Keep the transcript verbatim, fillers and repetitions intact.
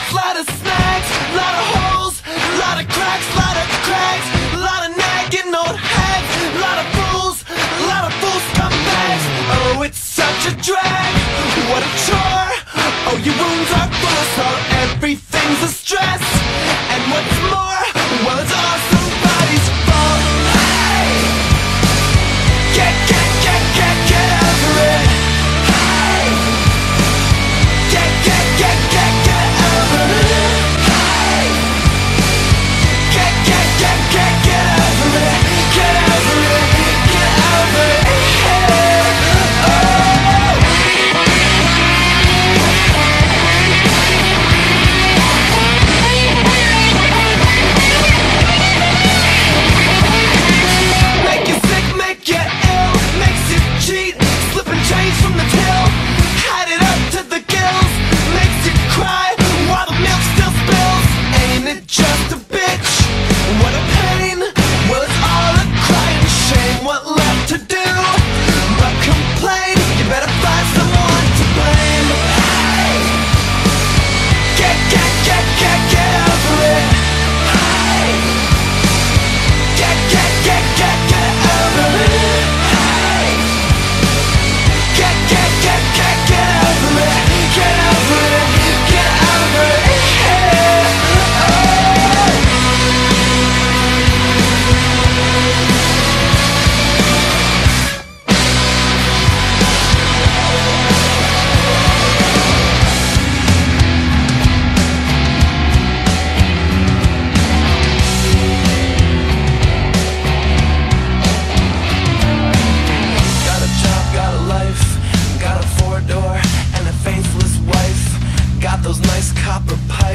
lot of snags, lot of holes, lot of cracks, lot of cracks, lot of nagging old hags, lot of fools, lot of fools scumbags. Oh, it's such a drag, what a chore. Oh, your wounds are full of salt, everything's a stress. And what's more, well, it's all somebody's fault. Hey! Get, get, get, get, get over it. Hey! Get, get, get, get, get over it. Hey! Get, get, get, get, get over it. Get over it. Get over it. Hey! Oh! Make you sick, make you ill, makes you cheat, slip and change from the till, hide it up to the gills, makes you cry while the milk still spills. Ain't it just a bitch? What a pain. Well, it's all a crying shame. What left to do but complain? You better find someone to blame. Hey! Get, get, get, get, get over it. Hey! Get, get, get, get, get over it. Hey! Get, get, get, get, get over it. Get over it. Get over it. Hey! Oh! Got a job, got a life, got a four-door and a faithless wife. Got those nice copper pipes.